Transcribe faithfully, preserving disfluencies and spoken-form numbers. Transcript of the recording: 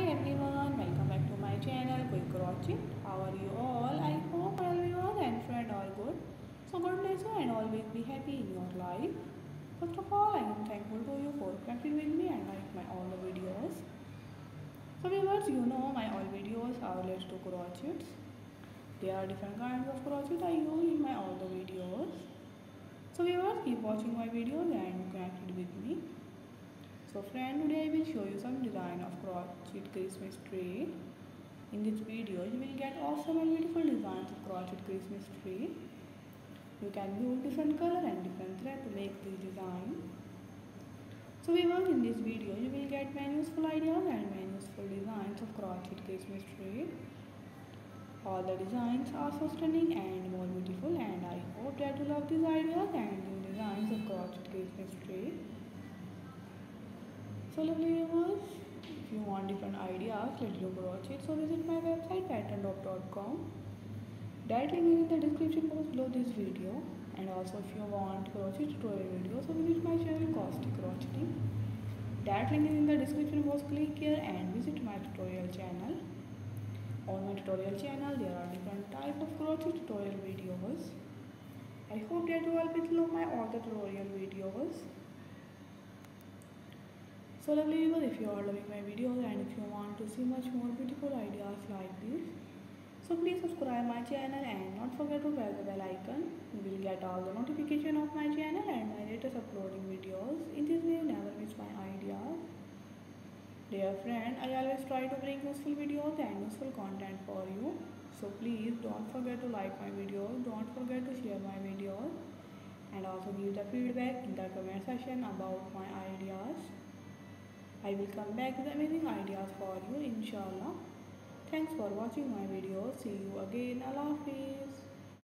everyone, welcome back to my channel Quick Crochet. How are you all? I hope all you and friend are good. So God bless you and always be happy in your life. First of all, I am thankful to you for connecting with me and like my all the videos. So viewers, you know my all videos are related to crochets. There are different kinds of crochet I use in my all the videos. So viewers, keep watching my videos and connected with me. So friend, today I will show you some design of crochet Christmas tree. In this video you will get awesome and beautiful designs of crochet Christmas tree. You can use different color and different thread to make this design. So viewers, in this video you will get many useful ideas and many useful designs of crochet Christmas tree. All the designs are so stunning and more beautiful, and I hope that you love these ideas and new designs of crochet Christmas tree. So lovely viewers, if you want different ideas related to crochet, so visit my website pattern dot com. That link is in the description box below this video. And also if you want crochet tutorial video, so visit my channel Caustic Crocheting. That link is in the description box. Click here and visit my tutorial channel. On my tutorial channel there are different types of crochet tutorial videos. I hope that you all will love my all the tutorial videos. So lovely viewers, if you are loving my videos and if you want to see much more beautiful ideas like this, so please subscribe my channel and not forget to press the bell icon. You will get all the notification of my channel and my latest uploading videos. In this way you never miss my ideas. Dear friend, I always try to bring useful videos and useful content for you. So please don't forget to like my videos, don't forget to share my videos, and also give the feedback in the comment section about my ideas. I will come back with amazing ideas for you, inshallah. Thanks for watching my video. See you again. Allah Hafiz.